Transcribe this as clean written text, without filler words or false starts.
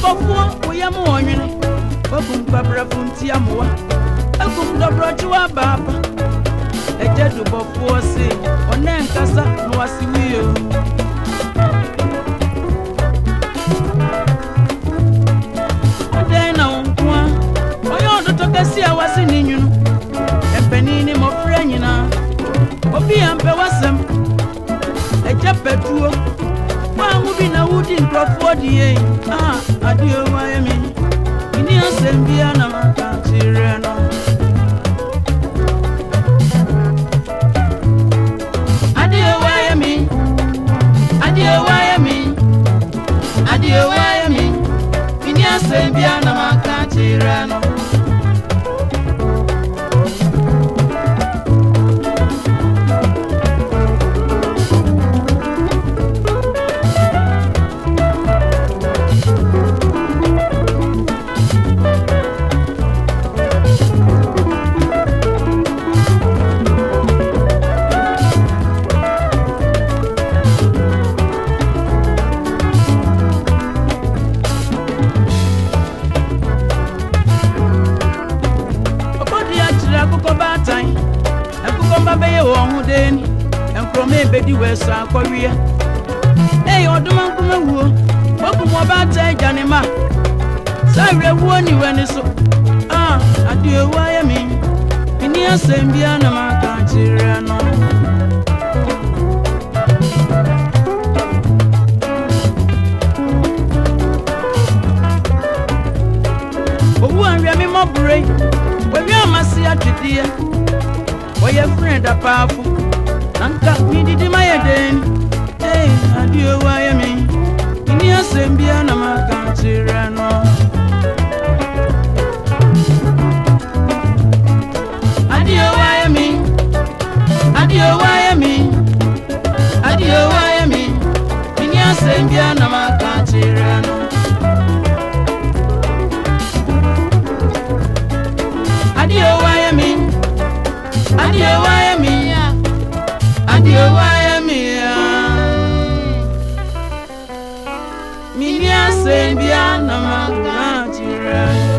Nkrofo we am wonwene. Okum kwabra funti amoa. Okum dobrojua baba. Ejedu bofo se. One nkasa no wasiwiyo. Adena onkwa. Oyo do tokasi awasi ninyunu. Empenini mo franyina. Obi ampe wasem. Ejepetuo. Wangu bina wudi nkrofo die. Adio wayemi. Ini asembia na makantireno. Adio wayemi. Adio wayemi. Adio wayemi. Ini asembia na makantireno. Bedi wesa akwaria oduma kuma wuo okumo ba ta janima sawe wuo ni weni so adie waye mi ini asembia na makanchira no owu anwia mi mobre we amasi atwedie oye friend apafu Anka mi didi mayeden adio wayemi ini asembia na makanchira no adio wayemi adio wayemi adio wayemi ini asembia na makanchira no adio wayemi adio wayemi Adio wayemi Minya sembia na makanchira